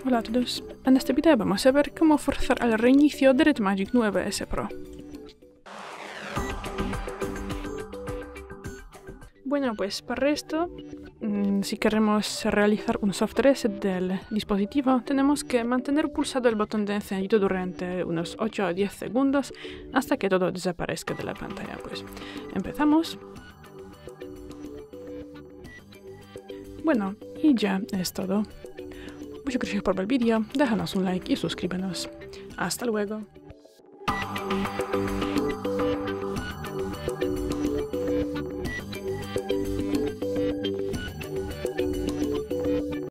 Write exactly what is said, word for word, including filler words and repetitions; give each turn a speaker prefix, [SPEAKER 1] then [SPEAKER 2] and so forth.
[SPEAKER 1] Hola a todos, en este video vamos a ver cómo forzar el reinicio de Red Magic nueve S Pro. Bueno, pues para esto, si queremos realizar un soft reset del dispositivo, tenemos que mantener pulsado el botón de encendido durante unos ocho a diez segundos hasta que todo desaparezca de la pantalla. Pues empezamos. Bueno, y ya es todo. Muchas gracias por ver el vídeo, déjanos un like y suscríbenos. Hasta luego.